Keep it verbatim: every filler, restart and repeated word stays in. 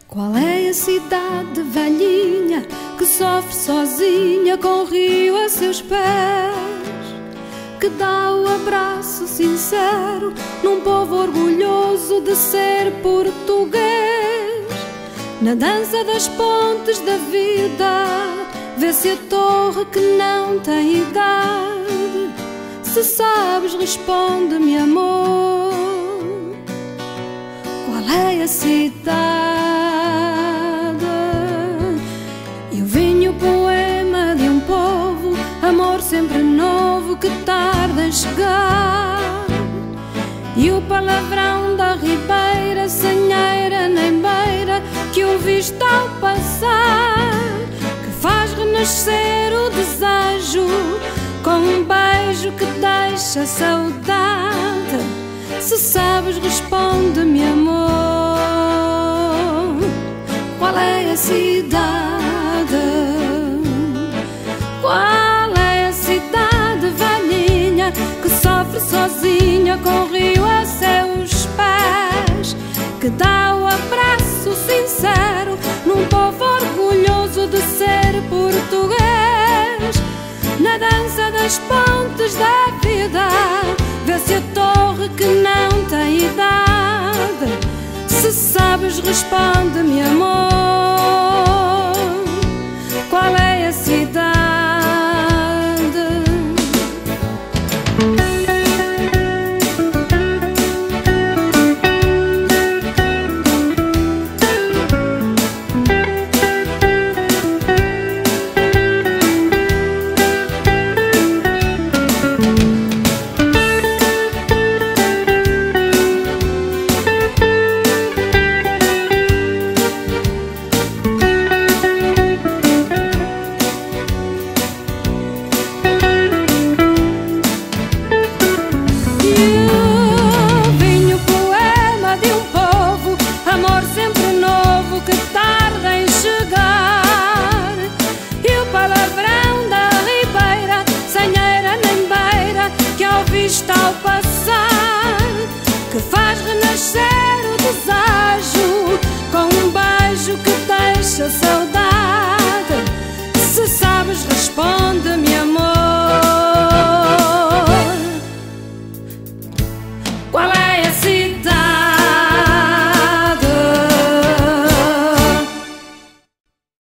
Qual é a cidade velhinha que sofre sozinha com o rio a seus pés, que dá o abraço sincero num povo orgulhoso de ser português? Na dança das pontes da vida vê-se a torre que não tem idade. Se sabes, responde-me, amor, qual é a cidade? Eu vinho, poema de um povo, amor sempre novo que tarda em chegar, e o palavrão da ribeira, sem eira nem beira, que ouviste ao passar, que faz renascer o desejo com um beijo que deixa saudade. Se sabes, responde-me, amor, qual é a cidade? Qual é a cidade velhinha que sofre sozinha com o rio a seus pés, que dá o abraço sincero num povo orgulhoso de ser português? Na dança das pontes da vida vê-se a torre que não tem idade. Se sabes, responde-me, amor, qual é a cidade? Ao passar, que faz renascer o desejo com um beijo que deixa saudade. Se sabes, responde-me,